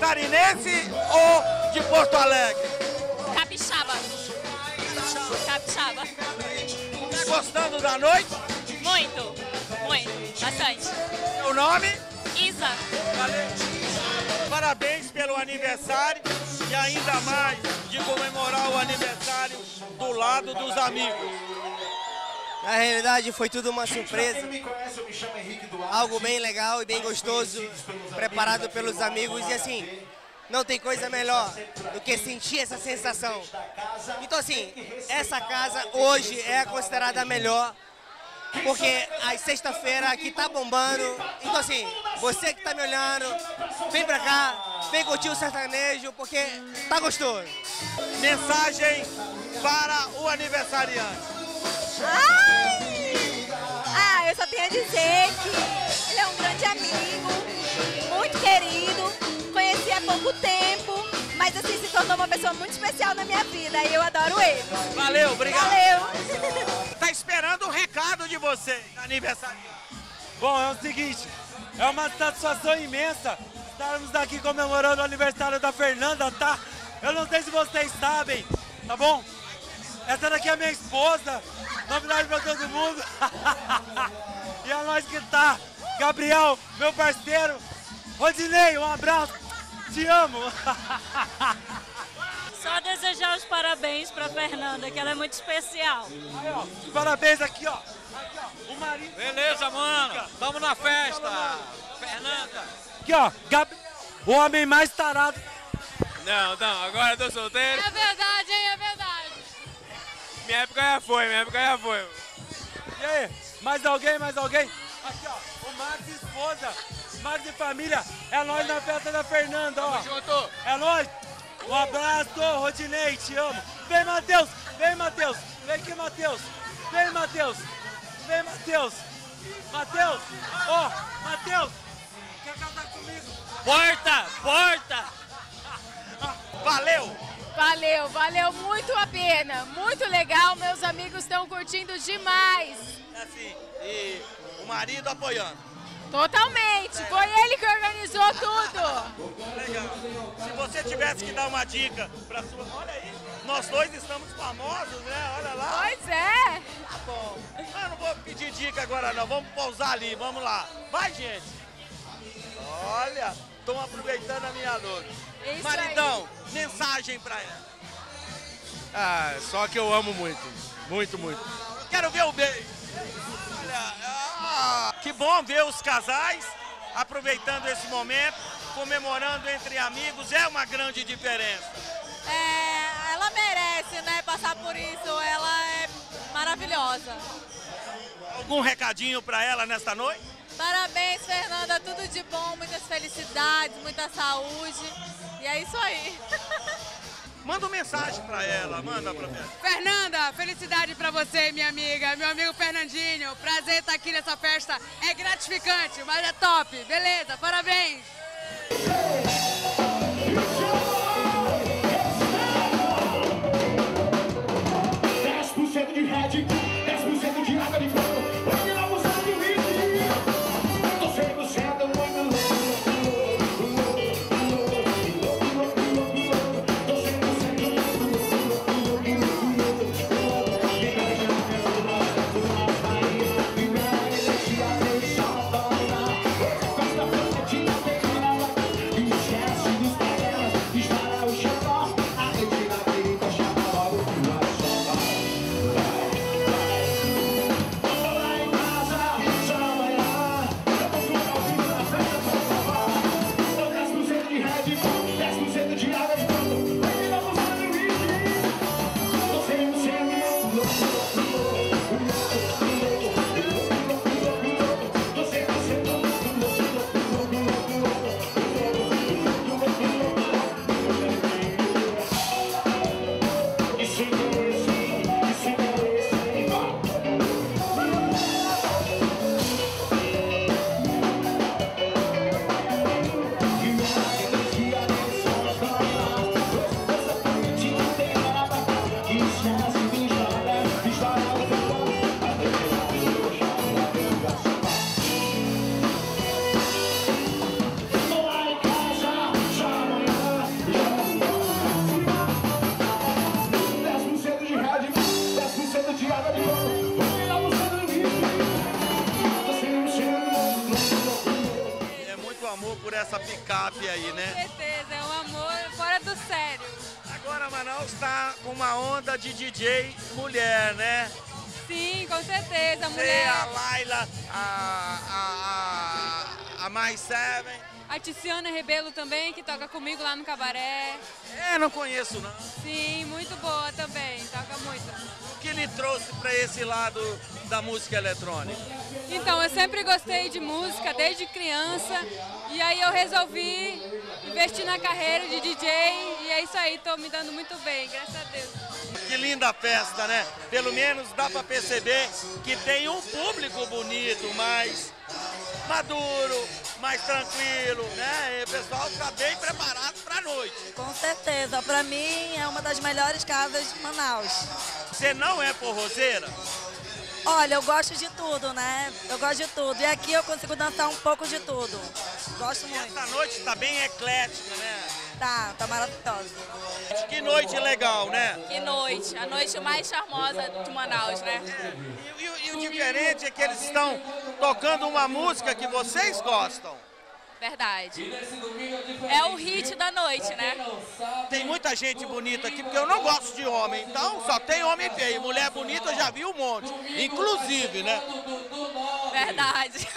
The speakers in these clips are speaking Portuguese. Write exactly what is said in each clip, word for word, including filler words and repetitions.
catarinense ou de Porto Alegre? Capixaba. Capixaba. Tá gostando da noite? Muito, muito, bastante. Seu nome? Isa. Valeu. Parabéns pelo aniversário e ainda mais de comemorar o aniversário do lado dos amigos. Na realidade foi tudo uma surpresa, algo bem legal e bem gostoso, preparado pelos amigos e assim, não tem coisa melhor do que sentir essa sensação. Então assim, essa casa hoje é considerada a melhor, porque a sexta-feira aqui tá bombando. Então assim, você que tá me olhando, vem pra cá, vem curtir o sertanejo, porque tá gostoso. Mensagem para o aniversariante. Ai! Ah, eu só tenho a dizer que ele é um grande amigo, muito querido, conheci há pouco tempo, mas assim, se tornou uma pessoa muito especial na minha vida e eu adoro ele. Valeu, obrigado. Valeu! Tá esperando o recado de você, aniversário. Bom, é o seguinte, é uma satisfação imensa estarmos aqui comemorando o aniversário da Fernanda, tá? Eu não sei se vocês sabem, tá bom? Essa daqui é a minha esposa, novidade pra todo mundo. E a nós que tá, Gabriel, meu parceiro, Rodinei, um abraço, te amo. Só desejar os parabéns pra Fernanda, que ela é muito especial. Aí, ó, parabéns aqui, ó. Aqui, ó, o marido. Beleza, mano. Tamo na festa. Fernanda. Aqui, ó, Gabriel, o homem mais tarado. Não, não, agora eu tô solteiro. É verdade, hein? É verdade. Minha época já foi, minha época já foi. E aí, mais alguém, mais alguém? Aqui, ó, o Max e esposa, Max e família, é nós na festa da Fernanda, ó. Tamo junto. É nós. Um abraço, Rodinei, te amo. Vem, Matheus, vem, Matheus. Vem aqui, Matheus. Vem, Matheus. Vem, Matheus. Matheus, ó, Matheus, quer casar comigo? Porta, porta. Valeu. Valeu, valeu muito a pena, muito legal, meus amigos estão curtindo demais. Assim, e o marido apoiando. Totalmente, foi ele que organizou tudo. Legal. Se você tivesse que dar uma dica pra sua... Olha aí, nós dois estamos famosos, né? Olha lá. Pois é. Tá bom. Ah, eu não vou pedir dica agora não, vamos pousar ali, vamos lá. Vai, gente. Olha, estão aproveitando a minha noite. Isso Maridão, aí. Mensagem pra ela. Ah, só que eu amo muito, muito, muito. Quero ver o beijo. Olha, ah, que bom ver os casais aproveitando esse momento, comemorando entre amigos, é uma grande diferença. É, ela merece, né, passar por isso, ela é maravilhosa. Algum recadinho pra ela nesta noite? Parabéns, Fernanda, tudo de bom, muitas felicidades, muita saúde, e é isso aí. Manda uma mensagem pra ela, manda pra mim. Fernanda, felicidade pra você, minha amiga, meu amigo Fernandinho, prazer estar aqui nessa festa, é gratificante, mas é top, beleza, parabéns! dez por cento de Red, dez por cento de água de fogo. muito amor por essa picape aí, né? Com certeza, é um amor fora do sério. Agora Manaus está com uma onda de D J mulher, né? Sim, com certeza, a Você, mulher. a Laila, a, a, a, a Mais Seven. A Tiziana Rebelo também, que toca comigo lá no cabaré. É, não conheço não. Sim, muito boa também, toca muito. O que lhe trouxe para esse lado da música eletrônica? Então, eu sempre gostei de música desde criança e aí eu resolvi investir na carreira de D J e é isso aí, tô me dando muito bem, graças a Deus. Que linda festa, né? Pelo menos dá para perceber que tem um público bonito, mais maduro, mais tranquilo, né? E o pessoal está bem preparado para a noite. Com certeza, para mim é uma das melhores casas de Manaus. Você não é forrozeira? Olha, eu gosto de tudo, né? Eu gosto de tudo. E aqui eu consigo dançar um pouco de tudo. Gosto muito. Essa noite está bem eclética, né? Tá, tá maravilhosa. Que noite legal, né? Que noite, a noite mais charmosa de Manaus, né? É. E, e, e o diferente é que eles estão tocando uma música que vocês gostam. Verdade. É o hit da noite, né? Tem muita gente bonita aqui, porque eu não gosto de homem, então só tem homem feio. Mulher bonita eu já vi um monte, inclusive, né? Verdade.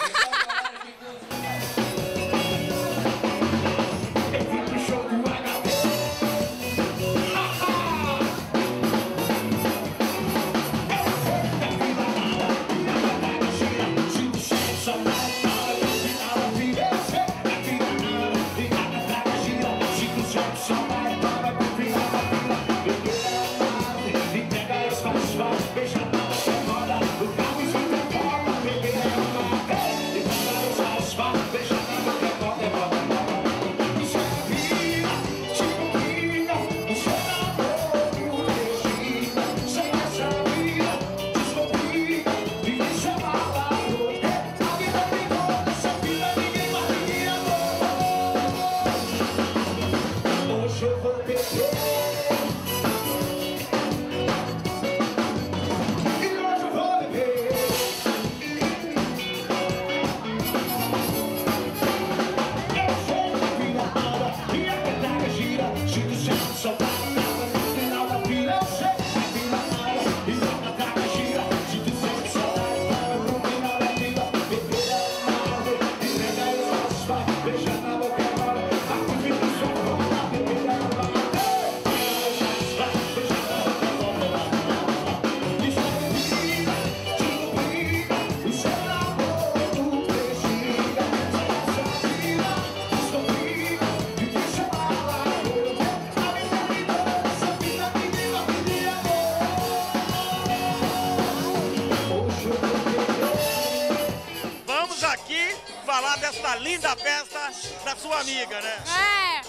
Falar dessa linda festa da sua amiga, né? É.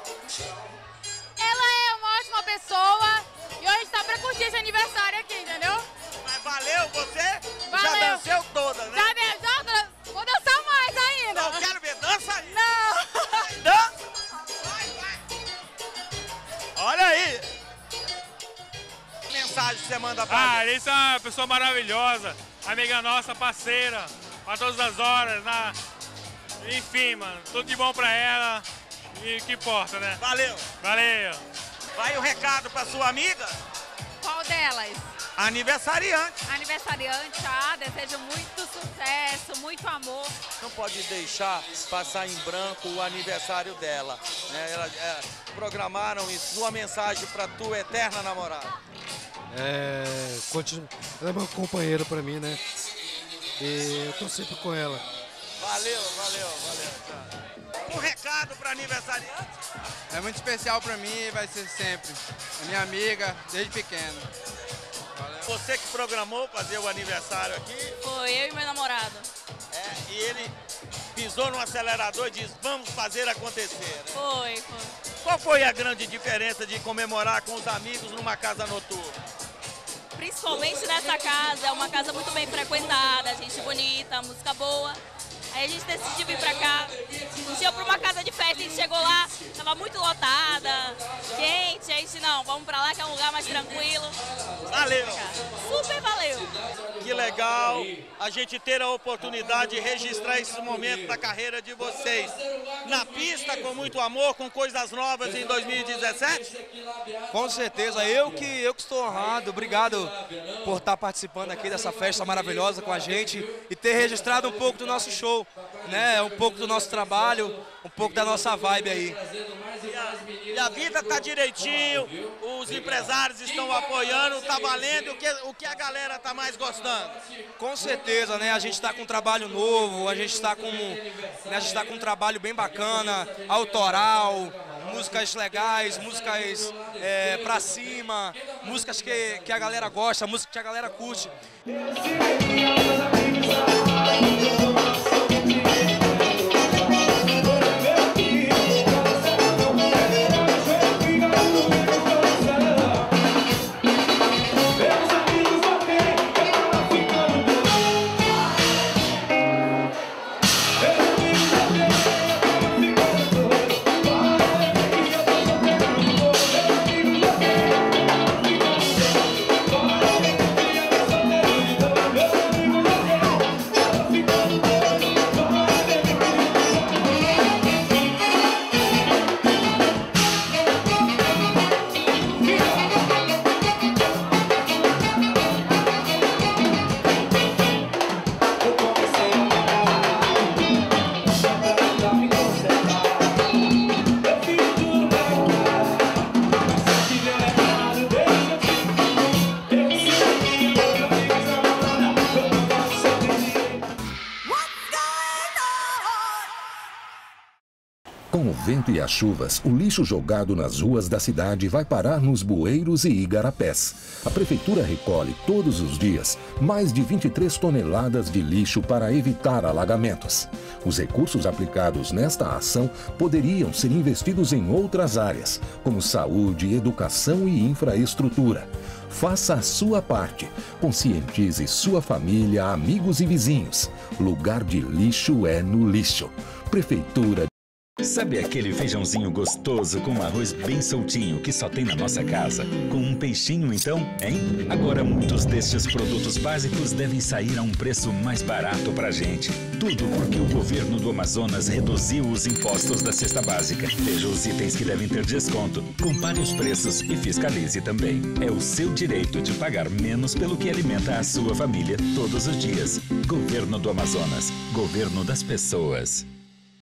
Ela é uma ótima pessoa e hoje tá pra curtir esse aniversário aqui, entendeu? Mas valeu, você Valeu. já dançou toda, né? Já dançou? Vou dançar mais ainda. Não quero ver, dança aí. Não. Dança. Vai, vai. Olha aí. Que mensagem que você manda pra Ah, Larissa é uma pessoa maravilhosa, amiga nossa, parceira, pra todas as horas, na... enfim, mano, tudo de bom pra ela e que importa, né? Valeu. Valeu. Vai o recado pra sua amiga? Qual delas? Aniversariante. Aniversariante, ah, desejo muito sucesso, muito amor. Não pode deixar passar em branco o aniversário dela, né? Ela, é, programaram isso, uma mensagem pra tua eterna namorada. É, continu... Ela é uma companheira pra mim, né? E eu tô sempre com ela. Valeu, valeu, valeu. Tchau. Um recado para aniversariante? É muito especial para mim e vai ser sempre. É minha amiga desde pequeno. Valeu. Você que programou fazer o aniversário aqui? Foi eu e meu namorado. É, e ele pisou no acelerador e disse, vamos fazer acontecer. Né? Foi, foi. Qual foi a grande diferença de comemorar com os amigos numa casa noturna? Principalmente nessa casa, é uma casa muito bem frequentada, gente bonita, música boa. Aí a gente decidiu vir pra cá. A gente ia pra uma casa de festa, a gente chegou lá, tava muito lotada, quente, aí gente, não, vamos pra lá que é um lugar mais tranquilo. Valeu! Super valeu! Que legal a gente ter a oportunidade de registrar esse momento da carreira de vocês. Na pista, com muito amor, com coisas novas em dois mil e dezessete? Com certeza, eu que, eu que estou honrado, obrigado por estar participando aqui dessa festa maravilhosa com a gente e ter registrado um pouco do nosso show, né? Um pouco do nosso trabalho, um pouco da nossa vibe aí. E a, e a vida tá direitinho, os empresários estão apoiando, tá valendo, o que, o que a galera tá mais gostando? Com certeza, né? A gente está com um trabalho novo, a gente está com, né? a gente tá com um trabalho bem bacana, autoral, músicas legais, músicas é, pra cima, músicas que, que a galera gosta, músicas que a galera curte. Com o vento e as chuvas, o lixo jogado nas ruas da cidade vai parar nos bueiros e igarapés. A prefeitura recolhe todos os dias mais de vinte e três toneladas de lixo para evitar alagamentos. Os recursos aplicados nesta ação poderiam ser investidos em outras áreas, como saúde, educação e infraestrutura. Faça a sua parte. Conscientize sua família, amigos e vizinhos. Lugar de lixo é no lixo. Prefeitura. Sabe aquele feijãozinho gostoso com um arroz bem soltinho que só tem na nossa casa? Com um peixinho então, hein? Agora muitos destes produtos básicos devem sair a um preço mais barato pra gente. Tudo porque o governo do Amazonas reduziu os impostos da cesta básica. Veja os itens que devem ter desconto. Compare os preços e fiscalize também. É o seu direito de pagar menos pelo que alimenta a sua família todos os dias. Governo do Amazonas. Governo das pessoas.